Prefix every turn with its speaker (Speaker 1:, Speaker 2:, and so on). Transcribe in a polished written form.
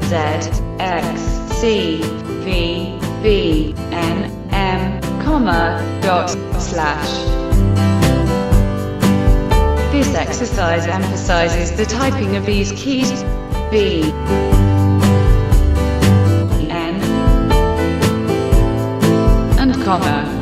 Speaker 1: ZXCVBNM, /. This exercise emphasizes the typing of these keys: B, N, and comma.